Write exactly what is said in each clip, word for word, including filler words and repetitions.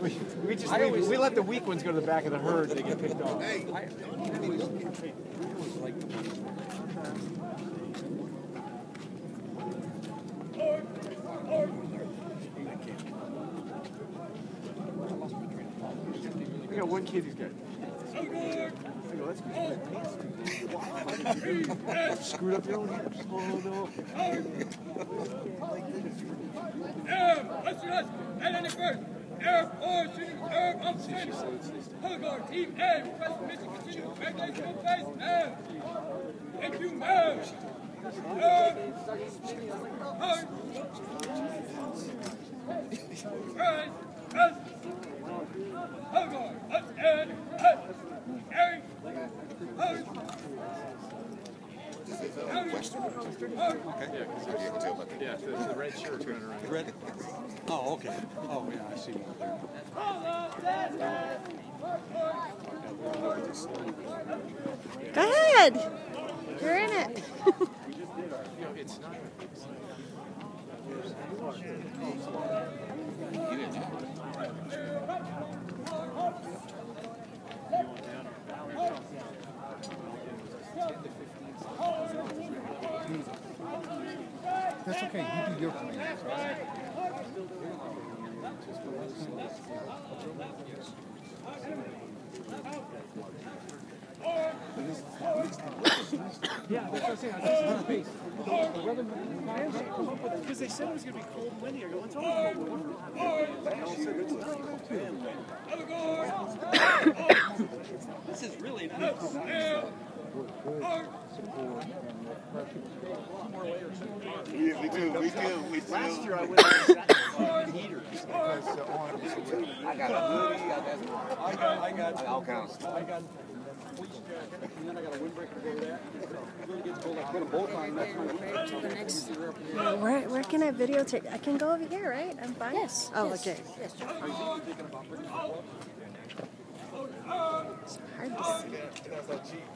we, we just leave, we let the weak ones go to the back of the herd. They get picked off. Hey. I, I got one kid who's got. I go, that's good. Screwed up your own hips. Oh no. Air Force shooting air up strength. Hogar, Team A, request permission to continue. Congratulations on place now. Thank you, ma'am. Air. Hard. Right. Press. Hogar, up and up. Air. Hard. Western. Okay. Yeah, yeah, the, the red shirt running around. The red? Oh, okay. Oh, yeah, I see one there. Go ahead. You're in it. It's not. That's okay. You do your commands, right? Yeah, that's what I'm saying. I just want space. Because they said it was going to be cold and windy. I go, what's wrong with This is really nice. We, we do, we do, we do. Last year I went on heaters. I got a hoodie, I got, I got, I got all kinds of stuff. I got a fleece jacket, and then I got a windbreaker over there. Really gets cold. I put them both on. That's my Where, where can I videotape? I can go over here, right? I'm fine? Yes. Oh, yes. okay. Yes. It's hard to see.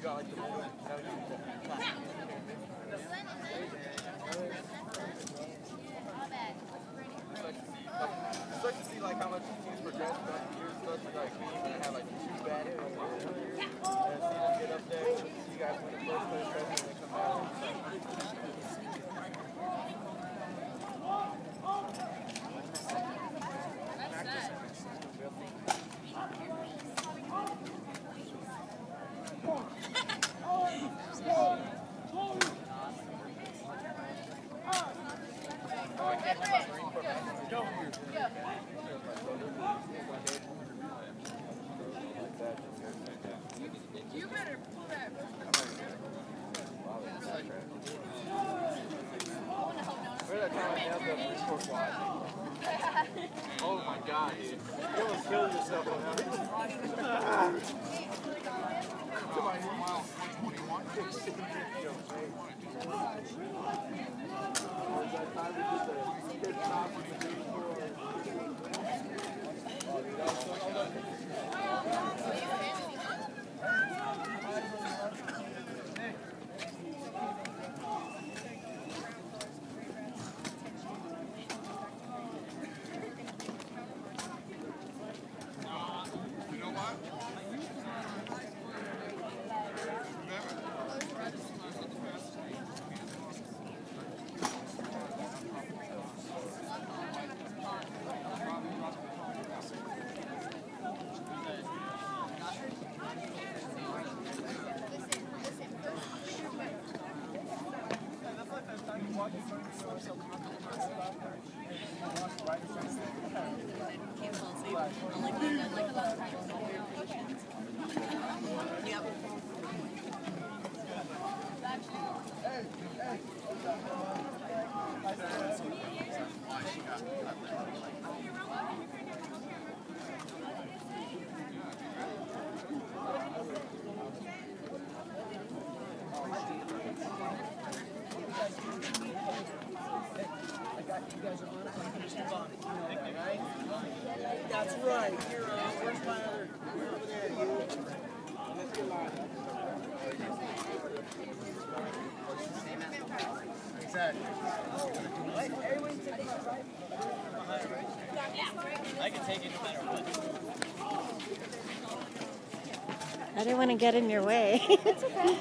got like the middle. Now you It's like to see like how much teams progress throughout the years, especially like me when I had like two bad hits. And see them get up there, see you guys win the first place president and come out. You better pull that. Oh my god, dude. You almost killed yourself on that. Come on, That's right. Here, uh, where's my other? We're over there. You. Let's get lined up. Exactly. I can take it no matter what. I didn't want to get in your way. It's okay.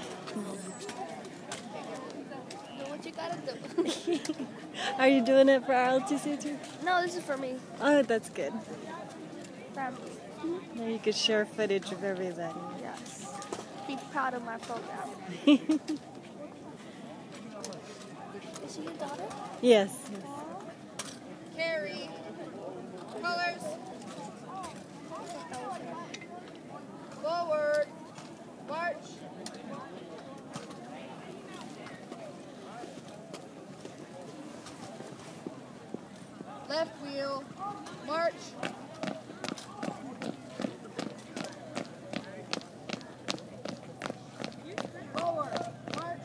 Do what you gotta do. Are you doing it for R L T C too? No, this is for me. Oh, that's good. Family. Now you could share footage of everybody. Yes. Be proud of my program. Is she your daughter? Yes. Carry. Colors. Forward. March. Left wheel. March. Forward. March.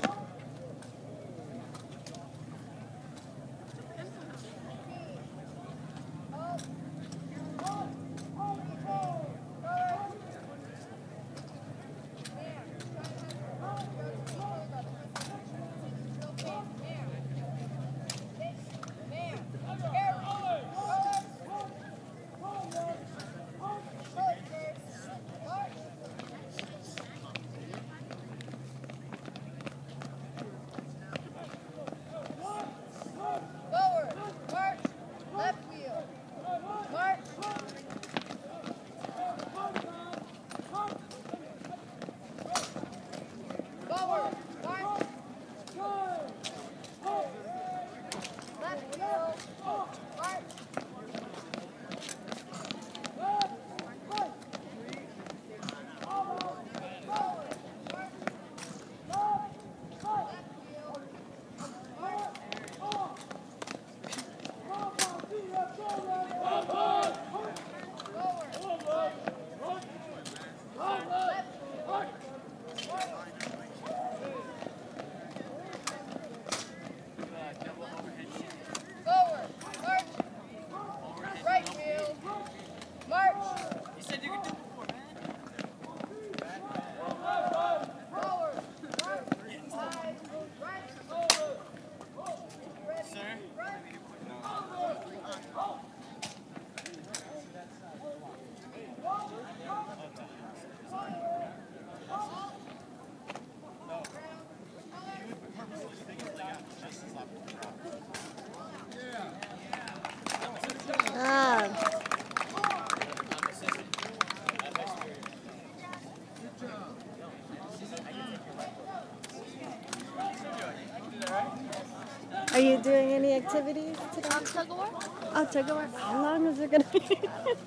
Are you doing any activities today? Um, tug of war? Oh, tug of war. How long is it going to be?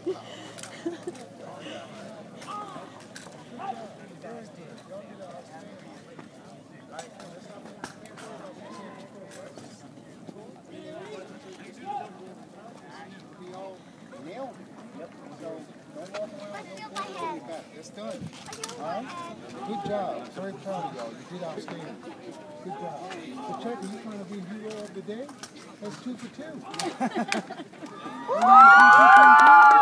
Neil? Yep. So, don't walk around, don't go until you're back. It's done. All right? Good job. I'm very proud of y'all. You did outstanding. Good job. So, Chuck, are you trying to be hero of the day? That's two for two. You want to be two for two?